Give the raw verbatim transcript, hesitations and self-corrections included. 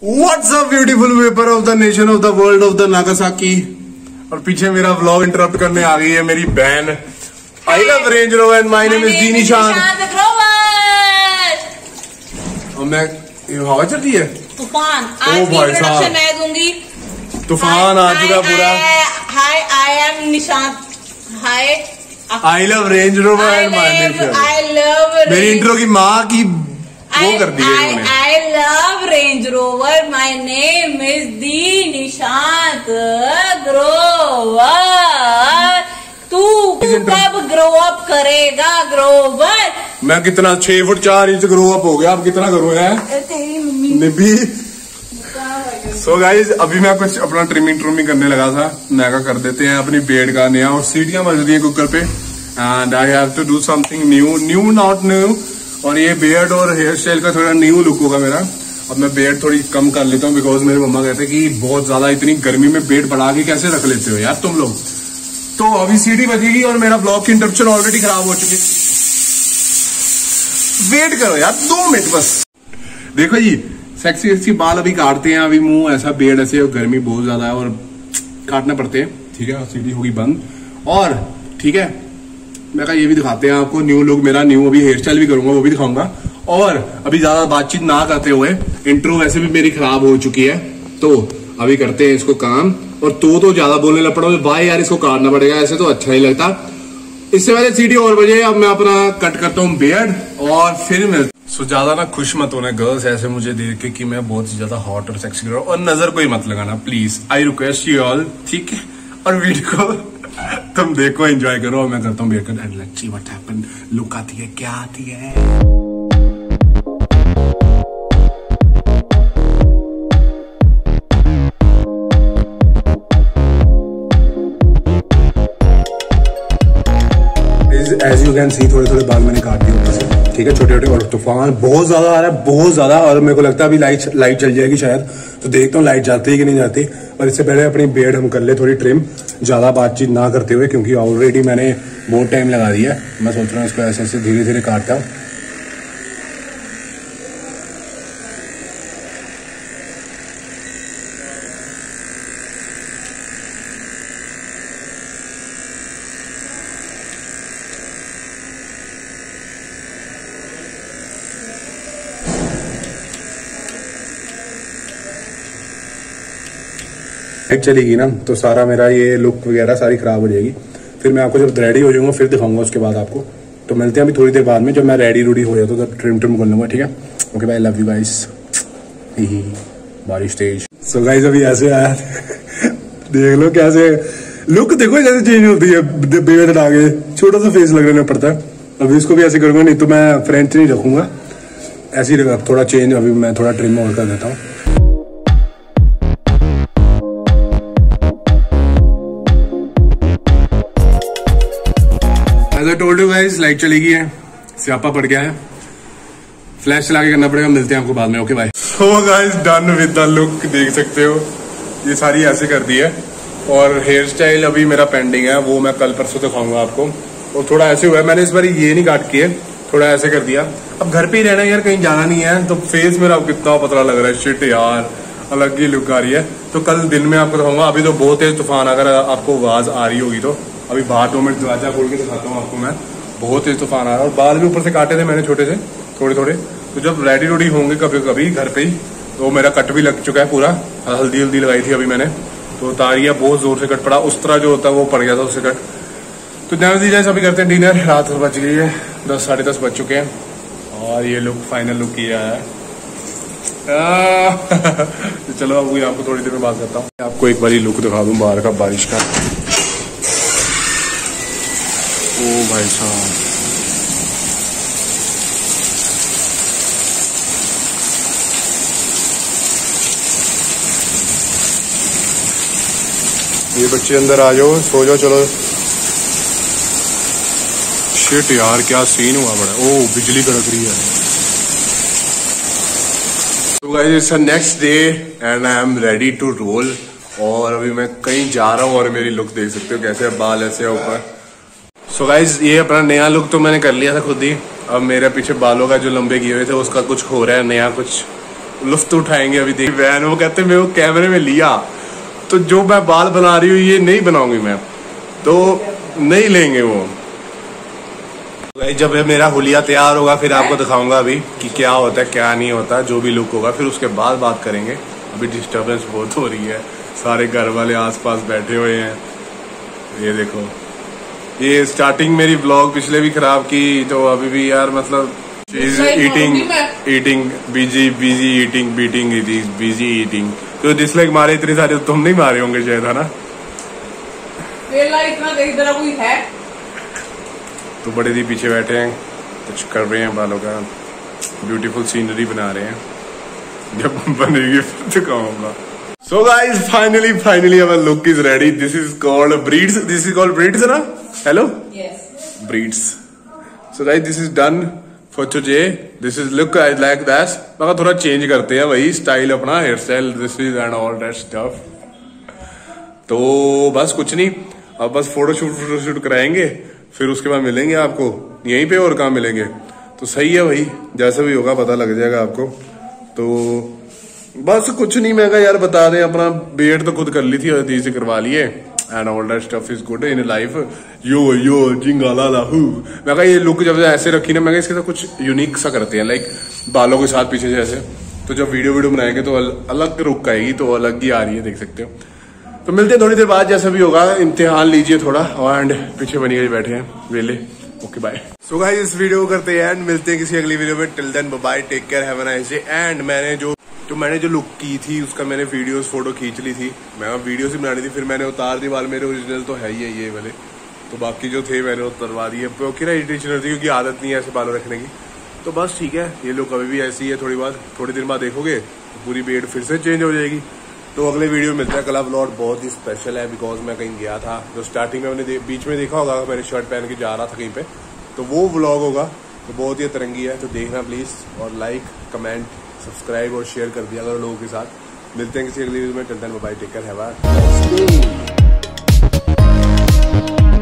What's up beautiful paper of the nation of the world of the Nagasaki. और पीछे मेरा vlog interrupt करने आ गई है मेरी बहन। I love Range Rover and my name is the Nishan. और मैं हवा चल रही है तूफान। आज की इंट्रोडक्शन मैं दूंगी। तूफान आ चुका पूरा। हाय I am Nishan. Hi I love Range Rover and my name. I love मेरी इंट्रो की माँ की वो कर दी है इन्होंने। I love Range Rover. My name is the Nishant Grover. तू कब ग्रो अप करेगा ग्रोवर? मैं कितना छह फुट चार इंच ग्रो अप हो गया। अब कितना ग्रो है तेरी मम्मी निबी। सो गाइज अभी मैं कुछ अपना ट्रिमिंग ट्रिमिंग करने लगा था। मैं क्या कर देते हैं अपनी बेड का नया। और सीटियां बज रही है कुकर पे and I have to do something new new not new. और ये बेयर्ड और हेयर स्टाइल का थोड़ा न्यू लुक होगा मेरा। अब मैं बेयर्ड थोड़ी कम कर लेता हूँ बिकॉज मेरे मम्मा कहते हैं कि बहुत ज्यादा इतनी गर्मी में बेड बढ़ा के कैसे रख लेते हो यार तुम लोग। तो अभी सीटी बजेगी और मेरा ब्लॉग की इंटरप्शन ऑलरेडी खराब हो चुकी है। वेट करो यार दो मिनट बस। देखो जी सेक्सी सेक्सी बाल अभी काटते हैं। अभी मुंह ऐसा बेड ऐसे और गर्मी बहुत ज्यादा है और काटना पड़ते हैं। ठीक है सीटी होगी बंद। और ठीक है मैं कहा ये भी दिखाते हैं आपको न्यू लुक मेरा। न्यू अभी हेयर स्टाइल भी करूंगा वो भी दिखाऊंगा। और अभी ज्यादा बातचीत ना करते हुए इंट्रो वैसे भी मेरी खराब हो चुकी है तो अभी करते हैं इसको काम। और तो तो ज्यादा बोलने लग पड़ा भाई यार इसको काटना पड़ेगा ऐसे तो अच्छा नहीं लगता। इससे पहले सीटी और बजे अब मैं अपना कट करता हूँ बियर्ड और फिर मैं सो ज्यादा ना खुश मत होना गर्ल्स ऐसे मुझे देख के कि मैं बहुत ज्यादा हॉट और सेक्सी कर रहा हूँ। और नजर कोई मत लगाना please. I request you all. ठीक है और वीडियो को तुम देखो एंजॉय करो। और मैं करता हूँ beard cut and let's see what happen. Look आती है क्या आती है। एज यू कैन सी थोड़े थोड़े बाल मैंने काट दिए ऊपर से। ठीक है छोटे छोटे। और तूफान बहुत ज्यादा आ रहा है बहुत ज्यादा। और मेरे को लगता है अभी लाइट लाइट चल जाएगी शायद। तो देखता हूँ लाइट जाती है कि नहीं जाती। और इससे पहले अपनी बेड हम कर ले थोड़ी ट्रिम ज्यादा बातचीत ना करते हुए क्योंकि ऑलरेडी मैंने बहुत टाइम लगा दिया है। मैं सोच रहा हूँ इसको ऐसे ऐसे धीरे धीरे काटता हूँ। चलेगी ना तो सारा मेरा ये लुक वगैरह सारी खराब हो जाएगी। फिर मैं आपको जब रेडी हो जाऊंगा फिर दिखाऊंगा उसके बाद आपको। तो मिलते हैं अभी थोड़ी देर बाद में जब मैं रेडी रूडी हो जाता हूँ तब ट्रिम ट्रिम कर लूंगा। ठीक है okay bye love you guys. बारिश तेज। सो गाइस अभी ऐसे आया देख लो कैसे लुक देखो जैसे चेंज होती है बेड आगे छोटा सा फेस लगने पड़ता है। अभी इसको भी ऐसे करूंगा नहीं तो मैं फ्रेंच नहीं रखूंगा ऐसे ही थोड़ा चेंज। अभी मैं थोड़ा ट्रिम और कर देता हूँ। As I told you guys, light चली गई है स्यापा पड़ गया है। फ्लैश चला के करना पड़ेगा। मिलते हैं आपको बाद में। Okay bye. So guys done with the look. देख सकते हो ये सारी ऐसे कर दी है। और हेयर स्टाइल अभी मेरा पेंडिंग है वो मैं कल परसों दिखाऊंगा आपको। और थोड़ा ऐसे हुआ है मैंने इस बार ये नहीं काट किए थोड़ा ऐसे कर दिया। अब घर पे ही रहना यार कहीं जाना नहीं है तो फेस मेरा कितना पतला लग रहा है। शिट यार अलग ही लुक आ रही है। तो कल दिन में आपको दिखाऊंगा। अभी तो बहुत तेज तूफान अगर आपको आवाज आ रही होगी तो अभी बाहर दो मिनट दरवाजा खोल के दिखाता हूँ आपको मैं। बहुत तेज तूफान आ रहा है। और बाल भी ऊपर से काटे थे मैंने छोटे से थोड़े थोड़े। तो जब रेडी रोडी होंगे कभी कभी घर पे ही तो मेरा कट भी लग चुका है पूरा। हल्दी हल्दी लगाई थी अभी मैंने तो उतारिया बहुत जोर से कट पड़ा। उस तरह जो होता है वो पड़ गया था उससे कट। तो ध्यान दीजिए अभी करते हैं डिनर। रात बज गई है दस साढ़े दस बज चुके हैं और ये लुक फाइनल लुक किया है। तो चलो अब आपको थोड़ी देर में बात करता हूँ। आपको एक बार लुक दिखा दूं बाहर का बारिश का। ओ भाई साहब ये बच्चे अंदर आ जाओ सो जाओ चलो। शिट यार क्या सीन हुआ बड़ा। ओ बिजली कड़क रही है। तो guys it's next day and I am ready to roll. और अभी मैं कहीं जा रहा हूँ और मेरी लुक देख सकते हो कैसे बाल ऐसे ऊपर। सो गाइज ये अपना नया लुक तो मैंने कर लिया था खुद ही। अब मेरे पीछे बालों का जो लंबे किए हुए थे उसका कुछ हो रहा है नया कुछ लुफ्त उठाएंगे अभी देख वैन। वो कहते मैं वो कैमरे में लिया तो जो मैं बाल बना रही हूँ ये नहीं बनाऊंगी मैं, तो नहीं लेंगे वो। जब मेरा हुलिया तैयार होगा फिर आपको दिखाऊंगा अभी कि क्या होता है क्या नहीं होता, जो भी लुक होगा फिर उसके बाद बात करेंगे। अभी डिस्टर्बेंस बहुत हो रही है, सारे घर वाले आसपास बैठे हुए हैं। ये देखो, ये स्टार्टिंग मेरी ब्लॉग पिछले भी खराब की, तो अभी भी यार मतलब eating eating busy busy eating beating busy eating. तो डिसलाइक मारे इतने सारे तुम नहीं मारे होंगे शायद, है ना? इतना देख जरा कोई है तो बड़े दी पीछे बैठे हैं, कुछ कर रहे हैं, बालों का ब्यूटीफुल सीनरी बना रहे हैं। जब बनेगी फिर दिखाऊंगा। So guys finally finally our look is ready. This is called breeds, this is called breeds ना? Hello yes breeds. So guys this is done for today, this is look I like that. मगर थोड़ा change करते हैं वही style अपना, hair style, this is and all that stuff. तो बस कुछ नहीं, अब बस फोटोशूट फोटोशूट कराएंगे, फिर उसके बाद मिलेंगे आपको यहीं पे। और कहाँ मिलेंगे? तो सही है भाई, जैसा भी होगा पता लग जाएगा आपको। तो बस कुछ नहीं, मैं कहा यार बता दें, अपना बेड तो खुद कर ली थी, अदीज से करवा लिए and all that stuff is good in life. Yo yo जिंगाला लाहू। मैं कहा ये लुक जब ऐसे रखी ना, मैं कहा इसके साथ कुछ यूनिक सा करते हैं, लाइक बालों के साथ पीछे से ऐसे। तो जब वीडियो वीडियो बनाएंगे तो अलग रुक आएगी, तो अलग ही आ रही है, देख सकते हो। तो मिलते हैं थोड़ी देर बाद, जैसा भी होगा। इम्तिहान लीजिए थोड़ा, एंड पीछे बनिए बैठे हैं वेले। Okay bye. सो गाइस इस वीडियो को करते हैं एंड मिलते हैं किसी अगली वीडियो में। Till then bye, take care, have a nice day. And मैंने जो तो मैंने जो लुक की थी उसका मैंने वीडियोस फोटो खींच ली थी, मैं वीडियोस ही बनानी थी, फिर मैंने उतार दी बाल। मेरे ओरिजिनल तो है ही है ये वाले, तो बाकी जो थे मैंने उतरवा दिए क्योंकि ना इरिटेशन होती है, क्योंकि आदत नहीं है ऐसे बालों रखने की। तो बस ठीक है, ये लुक अभी भी ऐसी है। थोड़ी बात थोड़ी देर बाद देखोगे तो पूरी बेड फिर से चेंज हो जाएगी। तो अगले वीडियो मिलता है। कल व्लॉग बहुत ही स्पेशल है, बिकॉज मैं कहीं गया था, जो स्टार्टिंग में मैंने बीच में देखा होगा, मैंने शर्ट पहन के जा रहा था कहीं पे, तो वो व्लॉग होगा। तो बहुत ही अतरंगी है, तो देखना प्लीज, और लाइक कमेंट सब्सक्राइब और शेयर कर दिया अगर लोगों के साथ। मिलते हैं किसी अगली वीडियो में। Till then bye, take care, have a nice day.